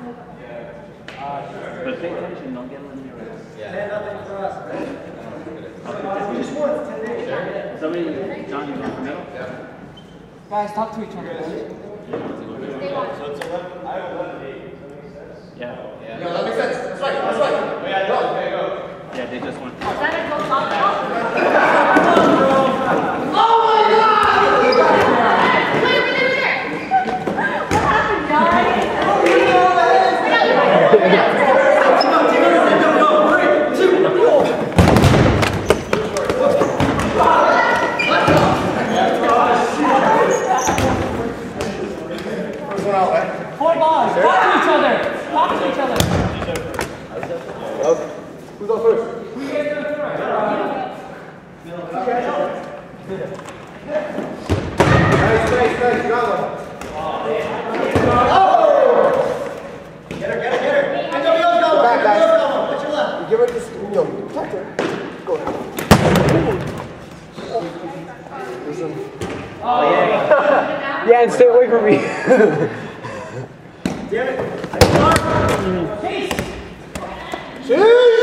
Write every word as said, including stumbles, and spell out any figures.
But pay attention, don't get eliminated. Yeah. ten nothing for us, right? We just won ten days. Somebody, John, you going for middle? Yeah. Guys, talk to each other. So it's eleven, I have eleven eight. Yeah. Yeah. No, that makes sense. That's right, that's right. Oh, yeah, go, okay, go. Yeah, they just won. Is that a go top now? Oh my God! Wait, over there, over there. What happened, guys? Four balls. Talk to each other. Talk to each other. Who's on first? Who gets the first? Nice, nice, nice. You got one. Oh! Get her, get her, get her. And nobody else got one. Back, guys. Nobody else got one. Put your left. You give her this, you know, protect her. Go ahead. Oh, yeah. Yeah, and stay away from me. Damn it. Chase. See?